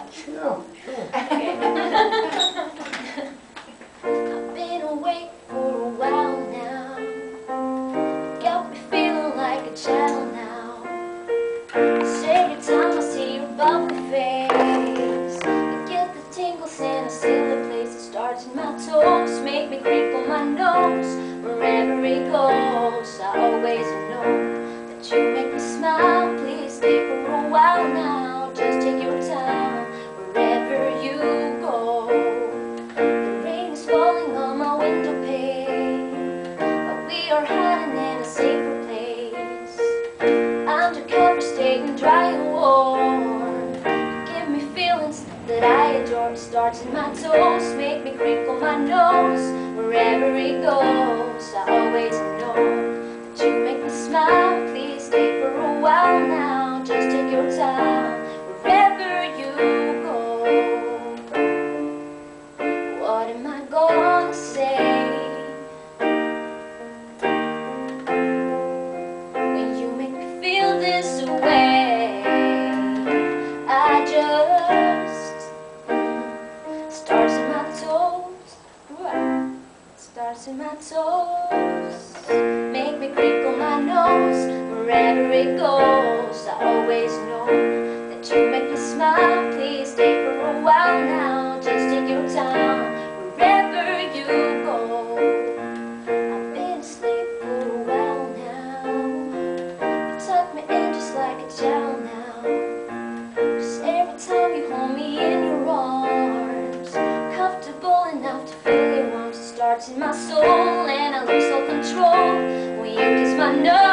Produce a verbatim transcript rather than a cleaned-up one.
Yeah, sure. I've been awake for a while now. Got me feeling like a child now. Cause every time I see your bubbly face, I get the tingles in a silly place. It starts in my toes, make me crinkle my nose. Wherever it goes, I always know that you make me smile. Please stay for a while now. Just take your time wherever you go. The rain is falling on my window pane, but we are hiding in a safer place. Undercover, staying dry and warm. You give me feelings that I adore. It starts in my toes, make me crinkle my nose. Wherever it goes, I always know that you make me smile. Please stay for a while now. Just take your time wherever you go. What am I gonna say when you make me feel this way? I just mm, starts in my toes, right. Starts in my toes, make me crinkle my nose. Wherever it goes, I always know that you make me smile. Please stay for a while now. Just take your time wherever you go. I've been asleep for a while now. You tuck me in just like a child now. Cause every time you hold me in your arms, comfortable enough to feel your warmth. It starts in my soul and I lose all control when you kiss my nose.